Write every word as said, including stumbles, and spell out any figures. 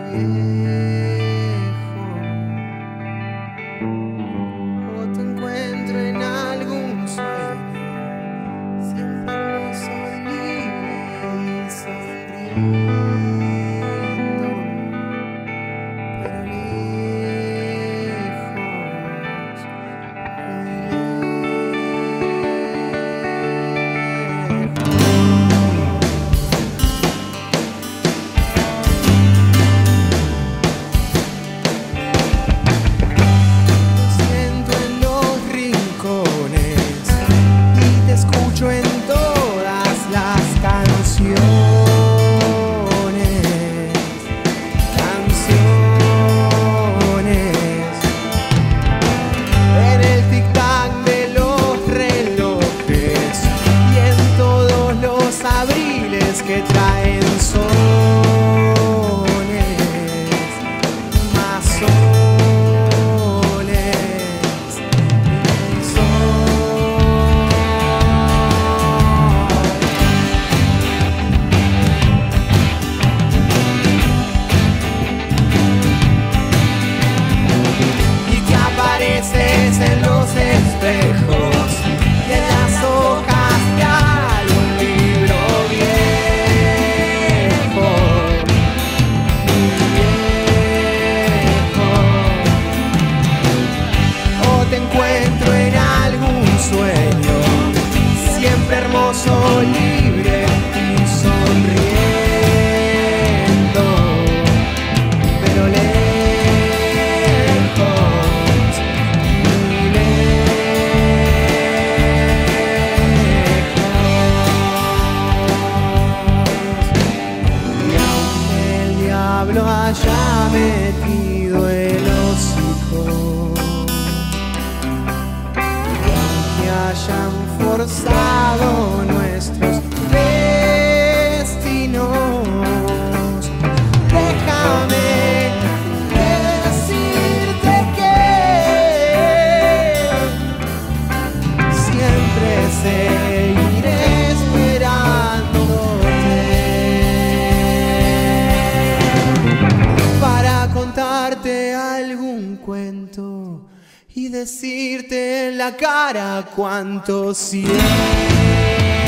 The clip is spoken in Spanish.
viejo, o te encuentro en algún sueño, siempre hermoso, libre y sonriendo, pero lejos, muy en todas las canciones, canciones, en el tic-tac de los relojes y en todos los abriles que traen soles, más soles y en los espejos y en las hojas de algún libro viejo, viejo, o te encuentro en algún sueño, siempre hermoso, libre y sonriendo, pero lejos. Haya metido el hocico y hayan forzado nuestros destinos, déjame decirte que siempre seguiré contarte algún cuento y decirte en la cara cuánto siento.